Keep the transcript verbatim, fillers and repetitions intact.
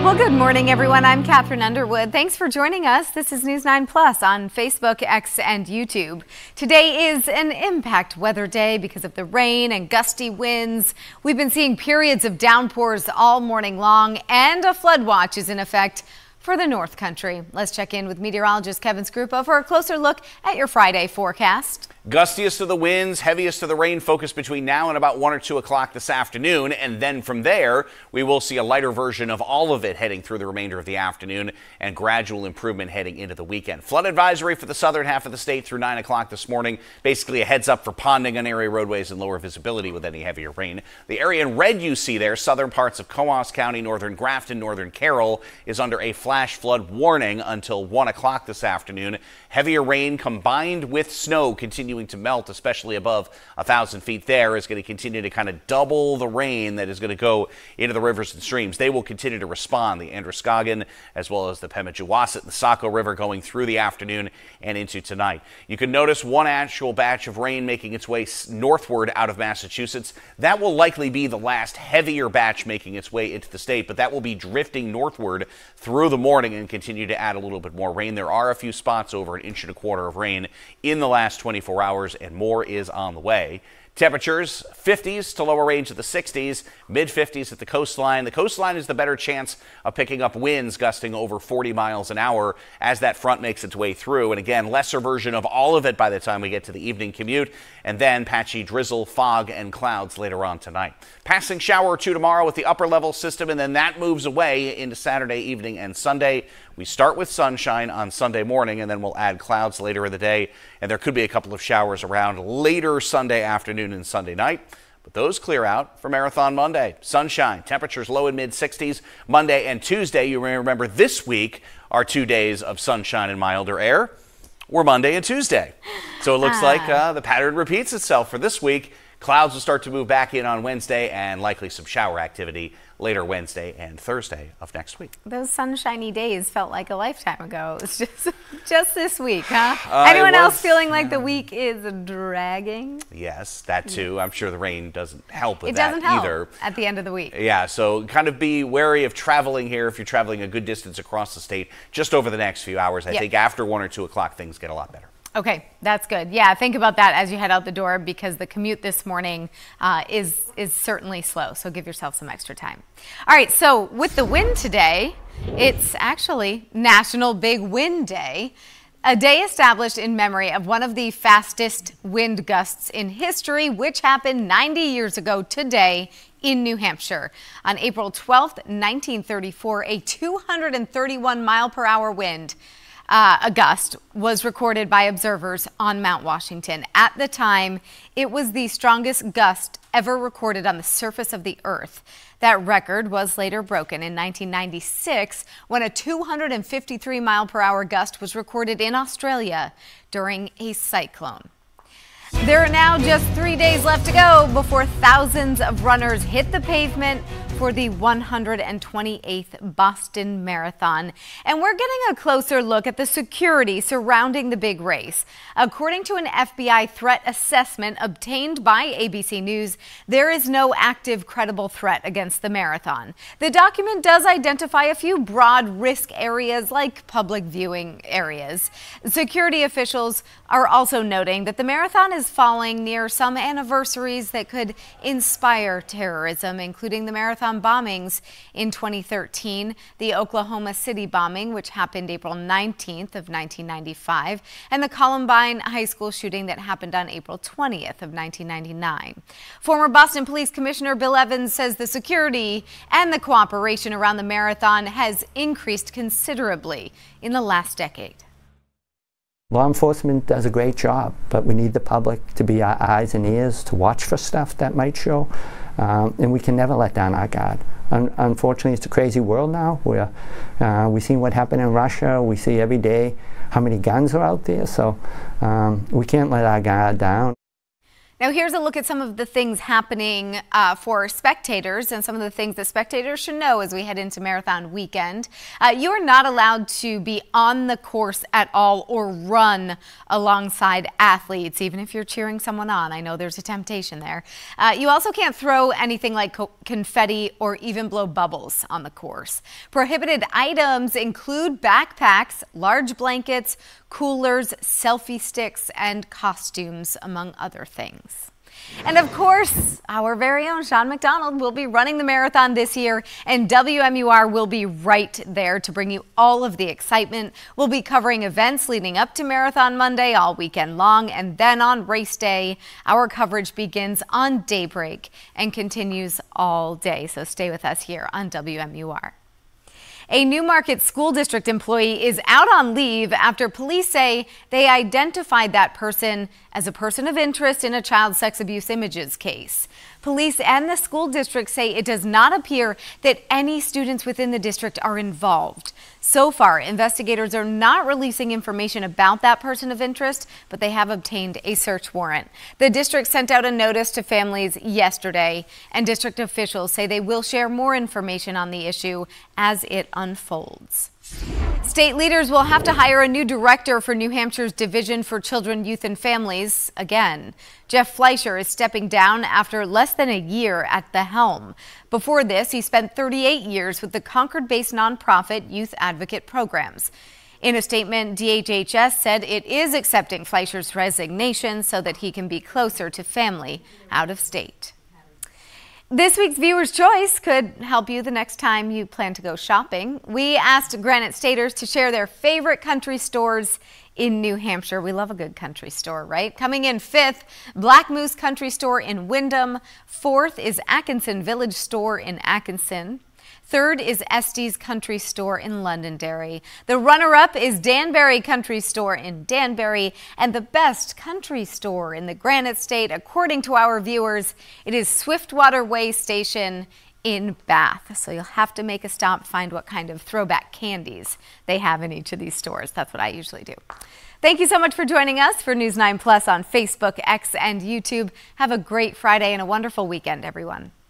Well, good morning, everyone. I'm Katherine Underwood. Thanks for joining us. This is News nine Plus on Facebook, X, and YouTube. Today is an impact weather day because of the rain and gusty winds. We've been seeing periods of downpours all morning long, and a flood watch is in effect for the North Country. Let's check in with meteorologist Kevin Skarupa for a closer look at your Friday forecast. Gustiest of the winds, heaviest of the rain focus between now and about one or two o'clock this afternoon. And then from there, we will see a lighter version of all of it heading through the remainder of the afternoon and gradual improvement heading into the weekend. Flood advisory for the southern half of the state through nine o'clock this morning. Basically a heads up for ponding on area roadways and lower visibility with any heavier rain. The area in red you see there, southern parts of Coos County, northern Grafton, northern Carroll, is under a flash flood warning until one o'clock this afternoon. Heavier rain combined with snow continuing to melt, especially above a thousand feet there, is going to continue to kind of double the rain that is going to go into the rivers and streams. They will continue to respond. The Androscoggin, as well as the Pemigewasset and the Saco River going through the afternoon and into tonight. You can notice one actual batch of rain making its way northward out of Massachusetts. That will likely be the last heavier batch making its way into the state, but that will be drifting northward through the morning and continue to add a little bit more rain. There are a few spots over an inch and a quarter of rain in the last twenty-four hours, and more is on the way. Temperatures fifties to lower range of the sixties, mid fifties at the coastline. The coastline is the better chance of picking up winds gusting over forty miles an hour as that front makes its way through. And again, lesser version of all of it by the time we get to the evening commute, and then patchy drizzle, fog, and clouds later on tonight. Passing shower or two tomorrow with the upper level system, and then that moves away into Saturday evening and Sunday. We start with sunshine on Sunday morning, and then we'll add clouds later in the day, and there could be a couple of showers around later Sunday afternoon and Sunday night, but those clear out for Marathon Monday. Sunshine, temperatures low and mid sixties Monday and Tuesday. You may remember this week are two days of sunshine and milder air. We're Monday and Tuesday. So it looks ah. like uh, the pattern repeats itself for this week. Clouds will start to move back in on Wednesday, and likely some shower activity later Wednesday and Thursday of next week. Those sunshiny days felt like a lifetime ago. It's just just this week, huh? Uh, Anyone was, else feeling like the week is dragging? Yes, that too. Yes. I'm sure the rain doesn't help with it that doesn't help either. At the end of the week. Yeah, so kind of be wary of traveling here if you're traveling a good distance across the state just over the next few hours. I yep. think after one or two o'clock things get a lot better. Okay, that's good. Yeah, think about that as you head out the door, because the commute this morning uh, is is certainly slow. So give yourself some extra time. All right, so with the wind today, it's actually National Big Wind Day, a day established in memory of one of the fastest wind gusts in history, which happened ninety years ago today in New Hampshire. On April twelfth, nineteen thirty-four, a two hundred thirty-one mile per hour wind Uh, a gust was recorded by observers on Mount Washington. At the time, it was the strongest gust ever recorded on the surface of the earth. That record was later broken in nineteen ninety-six when a two hundred fifty-three mile per hour gust was recorded in Australia during a cyclone. There are now just three days left to go before thousands of runners hit the pavement for the one hundred twenty-eighth Boston Marathon. And we're getting a closer look at the security surrounding the big race. According to an F B I threat assessment obtained by A B C News, there is no active credible threat against the marathon. The document does identify a few broad risk areas like public viewing areas. Security officials are also noting that the marathon is falling near some anniversaries that could inspire terrorism, including the marathon bombings in twenty thirteen, the Oklahoma City bombing, which happened April nineteenth of nineteen ninety-five, and the Columbine High School shooting that happened on April twentieth of nineteen ninety-nine. Former Boston Police Commissioner Bill Evans says the security and the cooperation around the marathon has increased considerably in the last decade. Law enforcement does a great job, but we need the public to be our eyes and ears to watch for stuff that might show, um, and we can never let down our guard. Un unfortunately, it's a crazy world now. Where uh, we see what happened in Russia. We see every day how many guns are out there, so um, we can't let our guard down. Now here's a look at some of the things happening uh, for spectators and some of the things that spectators should know as we head into marathon weekend. Uh, you are not allowed to be on the course at all or run alongside athletes, even if you're cheering someone on. I know there's a temptation there. Uh, you also can't throw anything like co confetti or even blow bubbles on the course. Prohibited items include backpacks, large blankets, coolers, selfie sticks, and costumes, among other things. And of course, our very own Sean McDonald will be running the marathon this year, and W M U R will be right there to bring you all of the excitement. We'll be covering events leading up to Marathon Monday all weekend long, and then on race day, our coverage begins on daybreak and continues all day. So stay with us here on W M U R. A Newmarket School District employee is out on leave after police say they identified that person as a person of interest in a child sex abuse images case. Police and the school district say it does not appear that any students within the district are involved. So far, investigators are not releasing information about that person of interest, but they have obtained a search warrant. The district sent out a notice to families yesterday, and district officials say they will share more information on the issue as it unfolds. State leaders will have to hire a new director for New Hampshire's Division for Children, Youth and Families again. Jeff Fleischer is stepping down after less than a year at the helm. Before this, he spent thirty-eight years with the Concord-based nonprofit Youth Advocate Programs. In a statement, D H H S said it is accepting Fleischer's resignation so that he can be closer to family out of state. This week's Viewer's Choice could help you the next time you plan to go shopping. We asked Granite Staters to share their favorite country stores in New Hampshire. We love a good country store, right? Coming in fifth, Black Moose Country Store in Windham. Fourth is Atkinson Village Store in Atkinson. Third is Estes Country Store in Londonderry. The runner-up is Danbury Country Store in Danbury. And the best country store in the Granite State, according to our viewers, it is Swiftwater Way Station in Bath. So you'll have to make a stop, find what kind of throwback candies they have in each of these stores. That's what I usually do. Thank you so much for joining us for News nine Plus on Facebook, X, and YouTube. Have a great Friday and a wonderful weekend, everyone.